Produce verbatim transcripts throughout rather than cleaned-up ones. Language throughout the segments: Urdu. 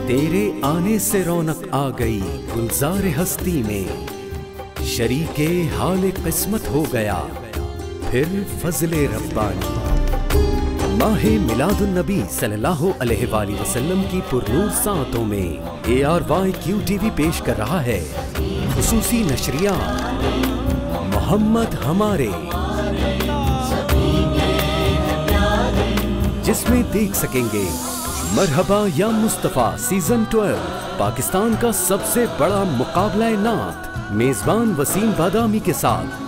تیرے آنے سے رونق آ گئی گلزار ہستی میں، شریکے حال قسمت ہو گیا پھر فضل ربانی۔ ماہ میلاد النبی صلی اللہ علیہ وآلہ وسلم کی پرنور ساعتوں میں اے آر وائی کیو ٹی وی پیش کر رہا ہے خصوصی نشریات محمد ہمارے، جس میں دیکھ سکیں گے مرحبا یا مصطفیٰ سیزن بارہ، پاکستان کا سب سے بڑا مقابلہ نعت میزبان وسیم بادامی کے ساتھ،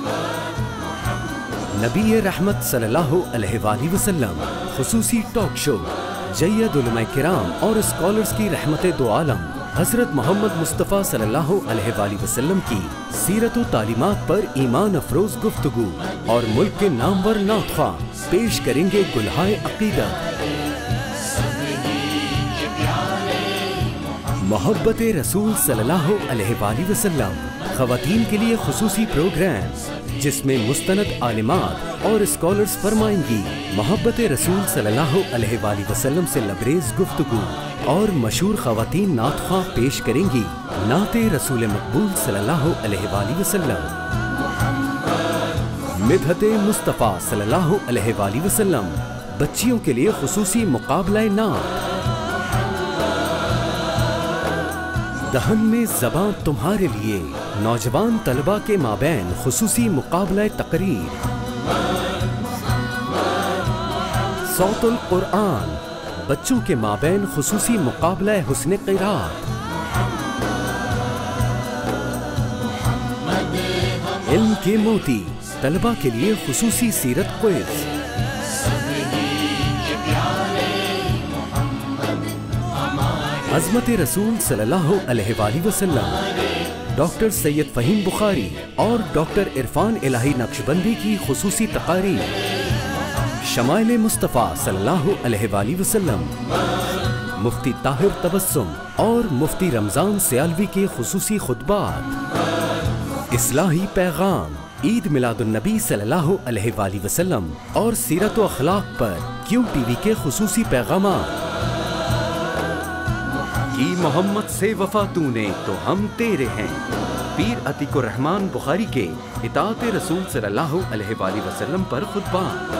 نبی رحمت صلی اللہ علیہ وآلہ وسلم خصوصی ٹاک شو، جید علماء کرام اور اسکالرز کی رحمت دو عالم حضرت محمد مصطفیٰ صلی اللہ علیہ وآلہ وسلم کی سیرت و تعلیمات پر ایمان افروز گفتگو، اور ملک کے نامور نعت خواں پیش کریں گے گلہائے عقیدت۔ محبت رسول صلی اللہ علیہ وآلہ وسلم خواتین کے لیے خصوصی پروگرام، جس میں مستند عالمات اور اسکالرز فرمائیں گی محبت رسول صلی اللہ علیہ وآلہ وسلم سے لبریز گفتگو، اور مشہور خواتین نعت خواں پیش کریں گی نعت رسول مقبول صلی اللہ علیہ وآلہ وسلم۔ مدحت مصطفیٰ صلی اللہ علیہ وآلہ وسلم بچیوں کے لیے خصوصی مقابلہ نعت، دہن میں زباں تمہارے لیے نوجوان طلباء کے مابین خصوصی مقابلہ تقریر، صوت القرآن بچوں کے مابین خصوصی مقابلہ حسن قرات، علم کے موتی طلباء کے لیے خصوصی سیرت کوئز، عظمت رسول صلی اللہ علیہ وآلہ وسلم ڈاکٹر سید فہیم بخاری اور ڈاکٹر عرفان الہی نقشبندی کی خصوصی تقاریر، شمائل مصطفیٰ صلی اللہ علیہ وآلہ وسلم، مفتی طاہر تبسم اور مفتی رمضان سیالوی کے خصوصی خطبات، اصلاحی پیغام، عید میلاد النبی صلی اللہ علیہ وآلہ وسلم اور سیرت و اخلاق پر کیو ٹی وی کے خصوصی پیغامات، کی محمد سے وفا تو نے تو ہم تیرے ہیں، پیر عتیق الرحمن بخاری کے اطاعت رسول صلی اللہ علیہ وآلہ وسلم پر خطبات،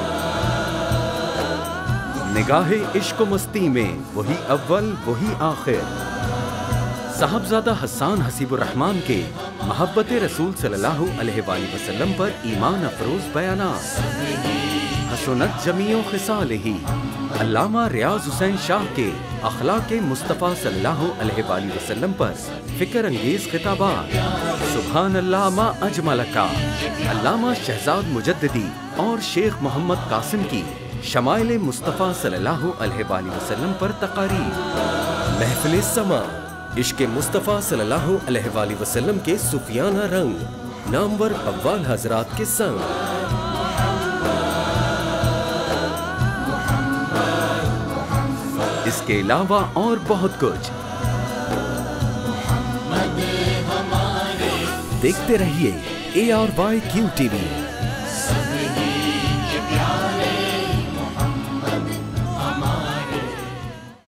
نگاہ عشق و مستی میں وہی اول وہی آخر، صاحبزادہ حسان حسیب الرحمن کے محبت رسول صلی اللہ علیہ وآلہ وسلم پر ایمان افروز بیانات، حسنت جمیع خصالہ، علامہ ریاض حسین شاہ کے اخلاق مصطفیٰ صلی اللہ علیہ وآلہ وسلم پر فکر انگیز خطابات، سبحان اللہ ما اجملکا، علامہ شہزاد مجددی اور شیخ محمد قاسم کی شمائل مصطفیٰ صلی اللہ علیہ وآلہ وسلم پر تقاریر، محفل سما، عشق مصطفیٰ صلی اللہ علیہ وآلہ وسلم کے صوفیانہ رنگ، نامور قوال حضرات کے سنگ، اس کے علاوہ اور بہت کچھ۔ دیکھتے رہیے اے آر وائی کیو ٹی وی۔